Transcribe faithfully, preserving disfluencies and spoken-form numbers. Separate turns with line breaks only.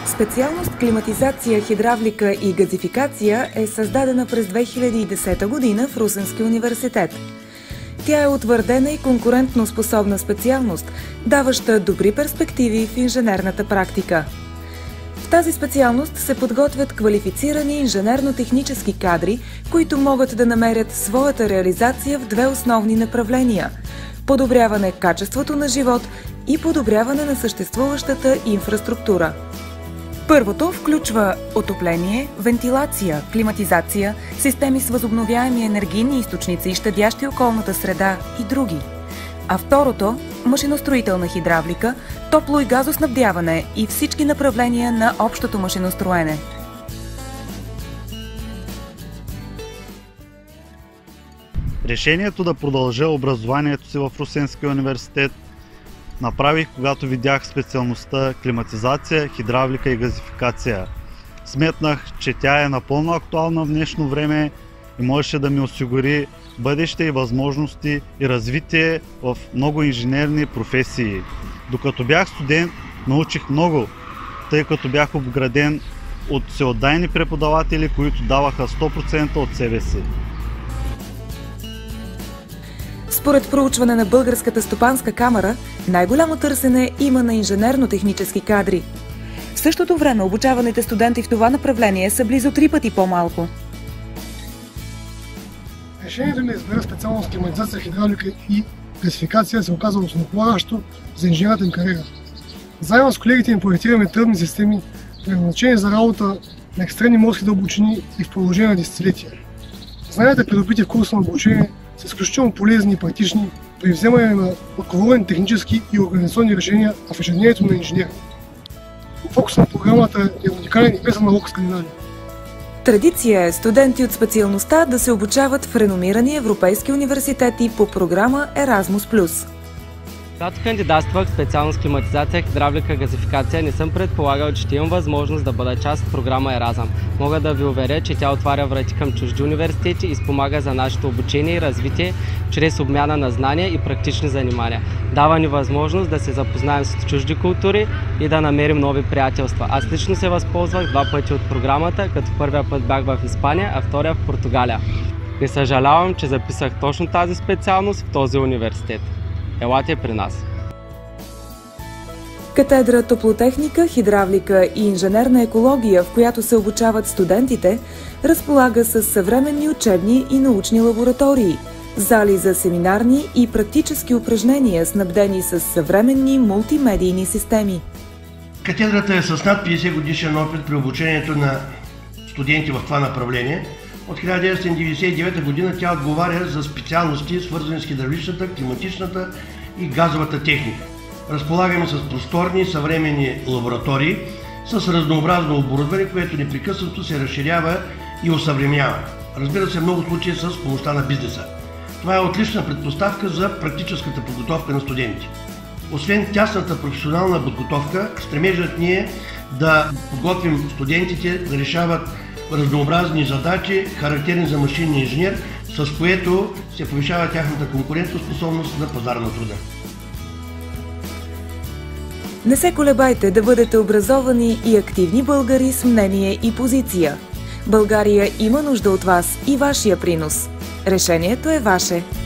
Специалност климатизация, хидравлика и газификация е създадена през две хиляди и десета година в Русенския университет. Тя е утвърдена и конкурентно способна специалност, даваща добри перспективи в инженерната практика. В тази специалност се подготвят квалифицирани инженерно-технически кадри, които могат да намерят своята реализация в две основни направления – подобряване качеството на живот и подобряване на съществуващата инфраструктура. Първото включва отопление, вентилация, климатизация, системи с възобновяеми енергийни източници, щадящи околната среда и други. А второто – машиностроителна хидравлика, топло и газоснабдяване и всички направления на общото машиностроене.
Решението да продължа образованието си в Русенския университет направих, когато видях специалността климатизация, хидравлика и газификация. Сметнах, че тя е напълно актуална в днешно време и можеше да ми осигури бъдеще и възможности и развитие в много инженерни професии. Докато бях студент, научих много, тъй като бях обграден от всеотдайни преподаватели, които даваха сто процента от себе си.
Според проучване на Българската стопанска камара, най-голямо търсене има на инженерно-технически кадри. В същото време обучаваните студенти в това направление са близо три пъти по-малко.
Решението ми да избера специалност климатизация, хидравлика и газификация се оказва основополагащо за инженерната им кариера. Заедно с колегите им проектираме тръбни системи, предназначени за работа на екстремни морски дълбочини и в продължение на десетилетия. Знанията, придобити в курса на обучение, са изключително полезни и практични при вземане на отговорни технически и организационни решения в ежедневието на инженера. Фокус на програмата е уникален и песен наука в Скандинавия.
Традиция е студенти от специалността да се обучават в реномирани европейски университети по програма Еразмус плюс.
Когато кандидатствах в специалност климатизация, хидравлика, газификация, не съм предполагал, че ще имам възможност да бъда част от програма Еразъм. Мога да ви уверя, че тя отваря врати към чужди университети и спомага за нашето обучение и развитие чрез обмяна на знания и практични занимания. Дава ни възможност да се запознаем с чужди култури и да намерим нови приятелства. Аз лично се възползвах два пъти от програмата, като първия път бях в Испания, а втория в Португалия. Не съжалявам, че записах точно тази специалност в този университет. Елате при нас!
Катедра топлотехника, хидравлика и инженерна екология, в която се обучават студентите, разполага с съвременни учебни и научни лаборатории, зали за семинарни и практически упражнения, снабдени с съвременни мултимедийни системи.
Катедрата е с над петдесет годишен опит при обучението на студенти в това направление. От хиляда деветстотин деветдесет и девета година тя отговаря за специалности, свързани с хидравличната, климатичната и газовата техника. Разполагаме с просторни и съвременни лаборатории с разнообразно оборудване, което непрекъснато се разширява и осъвременява. Разбира се, в много случаи с помощта на бизнеса. Това е отлична предпоставка за практическата подготовка на студенти. Освен тясната професионална подготовка, стремежът ни е да подготвим студентите да решават разнообразни задачи, характерни за машинния инженер, с което се повишава тяхната конкурентоспособност на пазара на труда.
Не се колебайте да бъдете образовани и активни българи с мнение и позиция. България има нужда от вас и вашия принос. Решението е ваше.